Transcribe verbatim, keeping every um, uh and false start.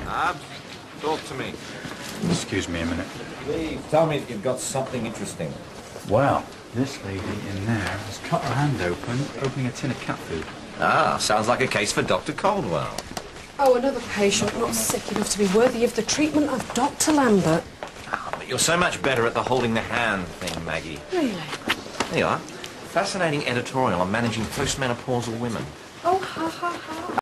Abs, talk to me. Excuse me a minute. Please, tell me that you've got something interesting. Well, this lady in there has cut her hand open, opening a tin of cat food. Ah, sounds like a case for Doctor Caldwell. Oh, another patient not sick enough to be worthy of the treatment of Doctor Lambert. Ah, but you're so much better at the holding the hand thing, Maggie. Really? There you are. Fascinating editorial on managing postmenopausal women. Oh, ha, ha, ha.